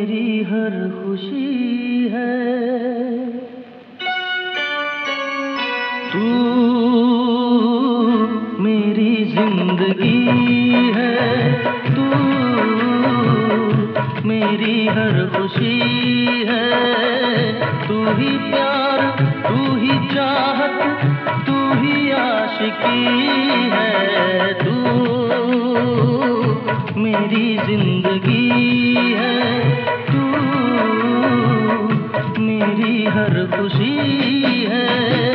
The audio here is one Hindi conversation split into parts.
मेरी हर खुशी है। तू मेरी जिंदगी है, तू मेरी हर खुशी है। तू ही प्यार, तू ही चाहत, तू ही आशिकी है। तू मेरी जिंदगी है, तू मेरी हर खुशी है।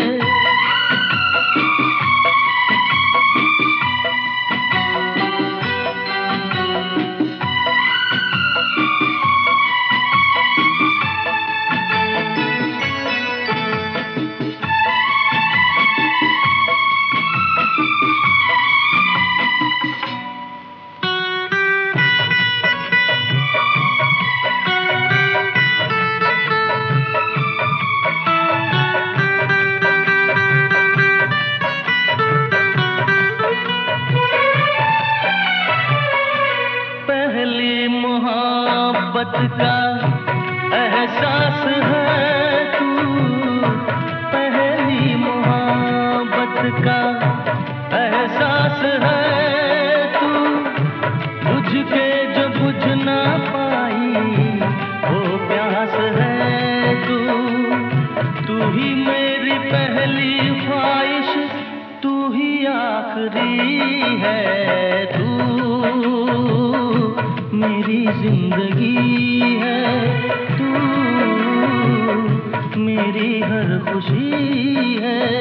पहली मोहब्बत का एहसास है तू, पहली मोहब्बत का एहसास है तू। बुझ के जो बुझ ना पाई वो प्यास है तू। तू ही मेरी पहली ख्वाहिश, तू ही आखिरी है। तू मेरी जिंदगी है, तू मेरी हर खुशी है।